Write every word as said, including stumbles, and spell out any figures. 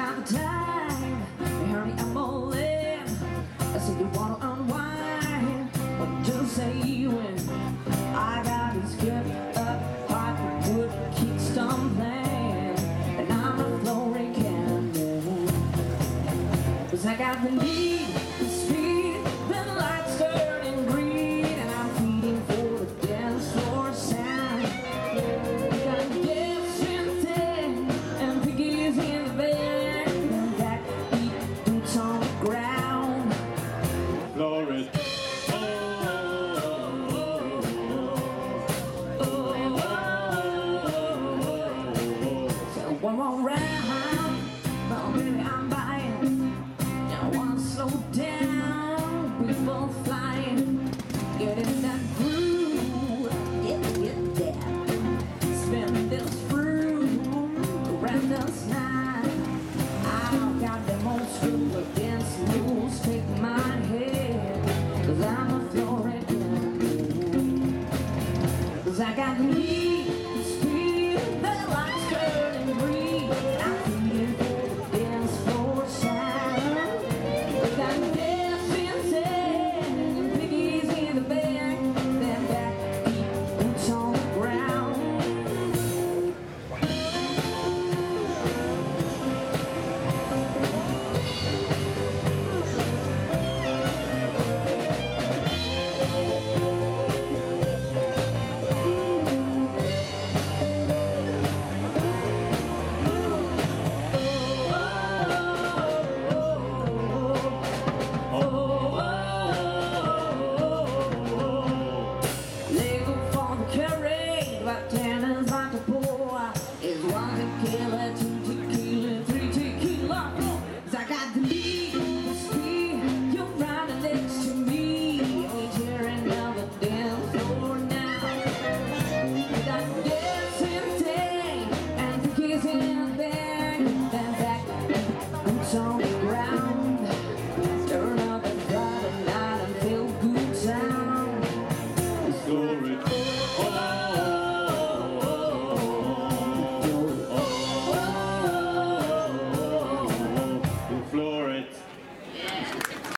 got the time, hey honey, I'm all in. I said you wanna unwind, but just say when. I got this good up heart, wood keep stumbling, and I'm a flooring cannon. 'Cause I got the need.